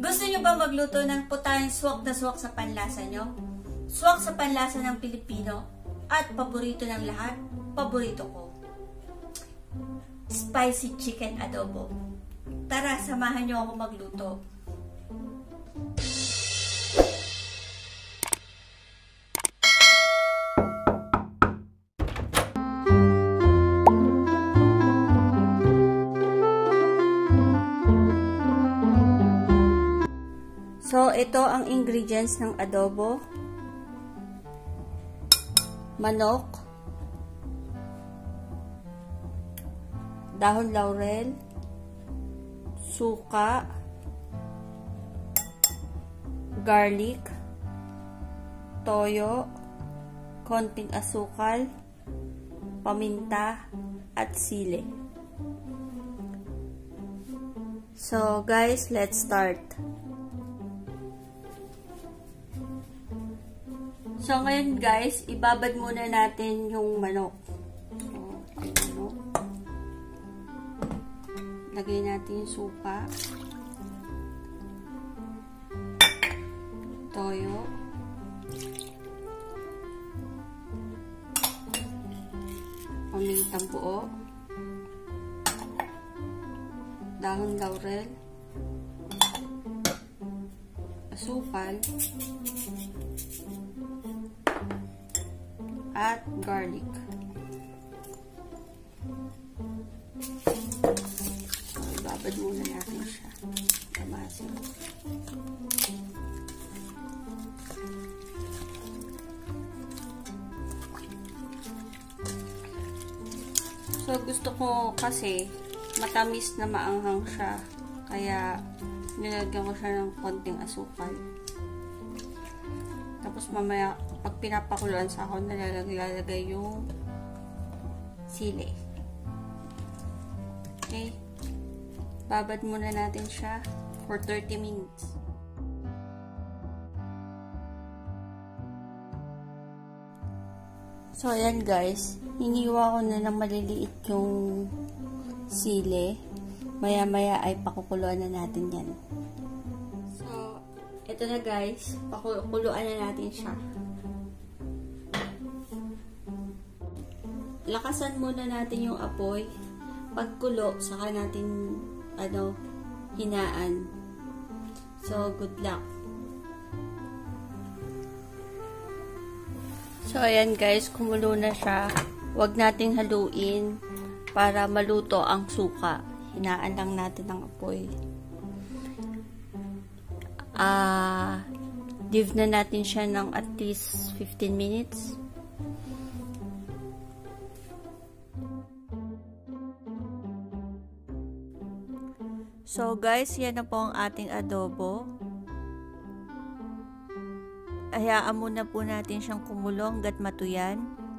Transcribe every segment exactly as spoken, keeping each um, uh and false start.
Gusto nyo ba magluto ng putahing swak na swak sa panlasa nyo? Swak sa panlasa ng Pilipino at paborito ng lahat? Paborito ko. Spicy chicken adobo. Tara, samahan nyo ako magluto. So, ito ang ingredients ng adobo. Manok, dahon laurel, suka, garlic, toyo, konting asukal, paminta, at sili. So, guys, let's start. So, ngayon guys, ibabad muna natin yung manok. So, ang manok. Lagay natin yung suka. Toyo. Pamintang buo. Dahon laurel. Asukal. At garlic. So, ibabad muna natin siya. Tamasin. So, gusto ko kasi matamis na maanghang siya. Kaya, nilagyan ko siya ng konting asukal. Tapos, mamaya, pag pinapakuluan sa ako, nalalagay yung sili. Okay. Babad muna natin siya for thirty minutes. So, ayan guys. Hiniwa ko na ng maliliit yung sili. Maya-maya ay pakukuluan na natin yan. So, ito na guys. Pakukuluan na natin siya. Lakasan muna natin yung apoy. Pagkulo, saka natin ano, hinaan. So, good luck. So, ayan guys, kumulo na siya. Huwag nating haluin para maluto ang suka. Hinaan lang natin ang apoy. Ah, uh, leave na natin siya ng at least fifteen minutes. So guys, yan na po ang ating adobo. Hayaan muna po natin siyang kumulo hanggat matuyan.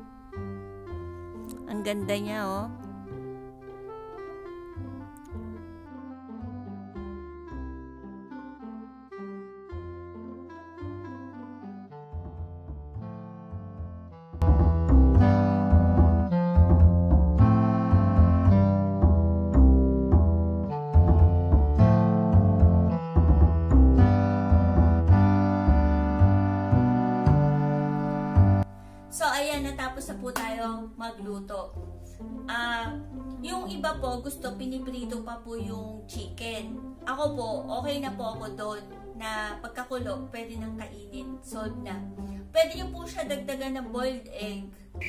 Ang ganda niya, oh. So, ayan, natapos na po tayo magluto. Ah, uh, yung iba po, gusto piniprito pa po yung chicken. Ako po, okay na po ako doon na pagkakulo, pwede nang kainin. Solve na. Pwede nyo po siya dagdagan ng boiled egg.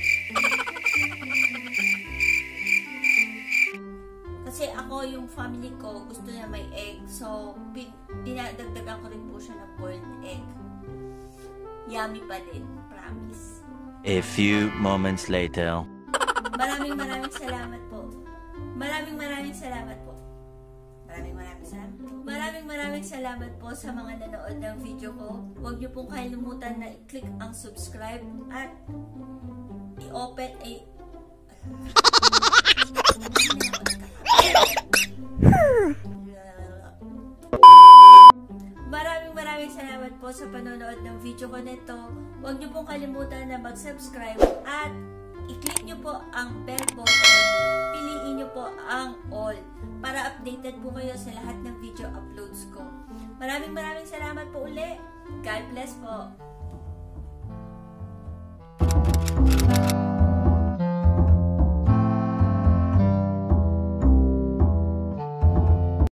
Kasi ako, yung family ko, gusto na may egg. So, dinadagdagan ko rin po siya ng boiled egg. Yummy pa din, promise. A few moments later. Maraming maraming salamat po. Maraming maraming salamat po. Maraming maraming salamat po. Maraming maraming salamat po sa mga nanood ng video ko. Huwag niyo pong kalimutan na i-click ang subscribe at i-open ay Maraming maraming salamat po sa panonood ng video ko nito. Huwag niyo pong kalimutan na mag-subscribe at i-click niyo po ang bell button. Piliin niyo po ang all para para updated po kayo sa lahat ng video uploads ko. Maraming maraming salamat po uli. God bless po.